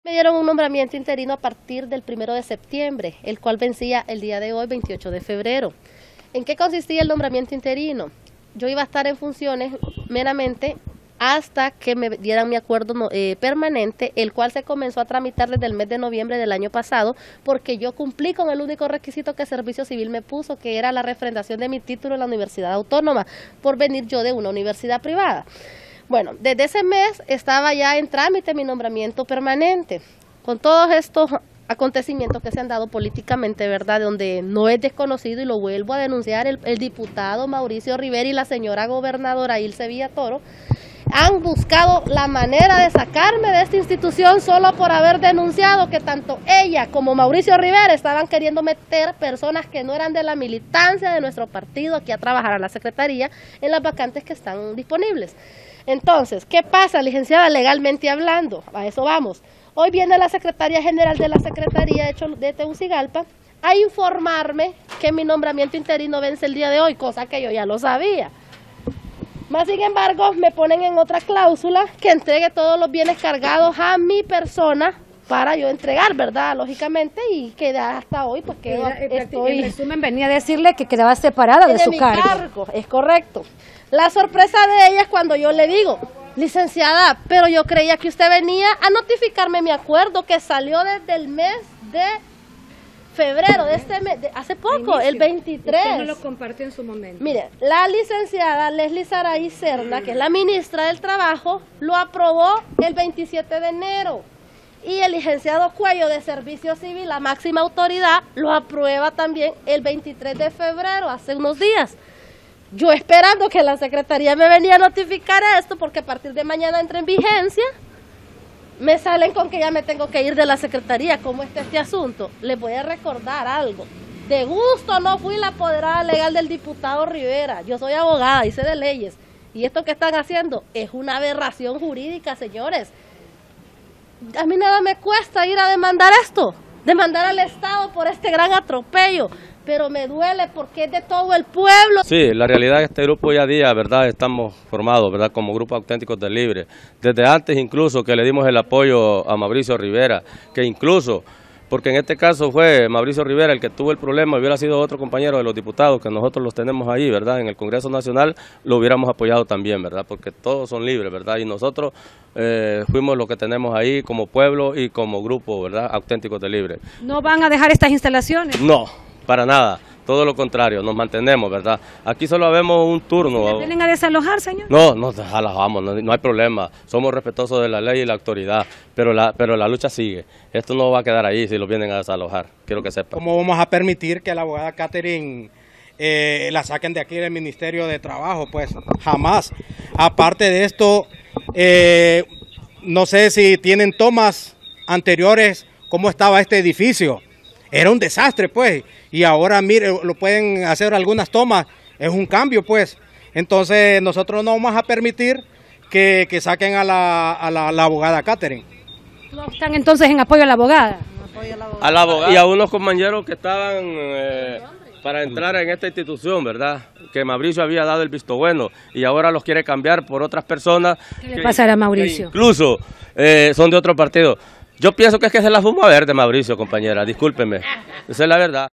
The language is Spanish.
Me dieron un nombramiento interino a partir del 1 de septiembre, el cual vencía el día de hoy, 28 de febrero. ¿En qué consistía el nombramiento interino? Yo iba a estar en funciones meramente hasta que me dieran mi acuerdo permanente, el cual se comenzó a tramitar desde el mes de noviembre del año pasado, porque yo cumplí con el único requisito que Servicio Civil me puso, que era la refrendación de mi título en la Universidad Autónoma, por venir yo de una universidad privada. Bueno, desde ese mes estaba ya en trámite mi nombramiento permanente. Con todos estos acontecimientos que se han dado políticamente, ¿verdad?, donde no es desconocido, y lo vuelvo a denunciar, el diputado Mauricio Rivera y la señora gobernadora Ilse Villatoro han buscado la manera de sacarme de esta institución solo por haber denunciado que tanto ella como Mauricio Rivera estaban queriendo meter personas que no eran de la militancia de nuestro partido aquí a trabajar a la Secretaría en las vacantes que están disponibles. Entonces, ¿qué pasa, licenciada, legalmente hablando? A eso vamos. Hoy viene la Secretaria General de la Secretaría de Tegucigalpa a informarme que mi nombramiento interino vence el día de hoy, cosa que yo ya lo sabía. Más sin embargo, me ponen en otra cláusula que entregue todos los bienes cargados a mi persona para yo entregar, ¿verdad? Lógicamente, y que hasta hoy, pues que estoy... En resumen, venía a decirle que quedaba separada de su cargo. Es correcto. La sorpresa de ella es cuando yo le digo, licenciada, pero yo creía que usted venía a notificarme mi acuerdo que salió desde el mes de febrero de este mes, hace poco, el 23. Usted no lo compartió en su momento. Mire, la licenciada Leslie Saray Serna, que es la ministra del Trabajo, lo aprobó el 27 de enero. Y el licenciado Cuello de Servicio Civil, la máxima autoridad, lo aprueba también el 23 de febrero, hace unos días. Yo esperando que la Secretaría me venía a notificar esto, porque a partir de mañana entra en vigencia, me salen con que ya me tengo que ir de la Secretaría. ¿Cómo está este asunto? Les voy a recordar algo. De gusto no fui la apoderada legal del diputado Rivera. Yo soy abogada y sé de leyes. Y esto que están haciendo es una aberración jurídica, señores. A mí nada me cuesta ir a demandar esto, demandar al Estado por este gran atropello. Pero me duele porque es de todo el pueblo. Sí, la realidad es que este grupo ya a día, ¿verdad?, estamos formados, ¿verdad?, como Grupo Auténticos del Libre. Desde antes incluso que le dimos el apoyo a Mauricio Rivera, que incluso, porque en este caso fue Mauricio Rivera el que tuvo el problema, hubiera sido otro compañero de los diputados que nosotros los tenemos ahí, ¿verdad?, en el Congreso Nacional, lo hubiéramos apoyado también, ¿verdad?, porque todos son libres, ¿verdad?, y nosotros fuimos lo que tenemos ahí como pueblo y como grupo, ¿verdad?, Auténticos del Libre. ¿No van a dejar estas instalaciones? No. Para nada, todo lo contrario, nos mantenemos, ¿verdad? Aquí solo vemos un turno. ¿Vienen a desalojar, señor? No, nos desalojamos, no hay problema. Somos respetuosos de la ley y la autoridad, pero la lucha sigue. Esto no va a quedar ahí si lo vienen a desalojar, quiero que sepan. ¿Cómo vamos a permitir que la abogada Catherine la saquen de aquí del Ministerio de Trabajo? Pues jamás. Aparte de esto, no sé si tienen tomas anteriores, cómo estaba este edificio. Era un desastre, pues, y ahora, mire, lo pueden hacer algunas tomas, es un cambio, pues. Entonces, nosotros no vamos a permitir que saquen a la abogada Catherine. ¿No están entonces en apoyo a la abogada? A la abogada y a unos compañeros que estaban para entrar en esta institución, ¿verdad?, que Mauricio había dado el visto bueno, y ahora los quiere cambiar por otras personas. ¿Qué le pasará a Mauricio? Incluso son de otro partido. Yo pienso que es que se la fuma verde, Mauricio, compañera, discúlpeme, esa es la verdad.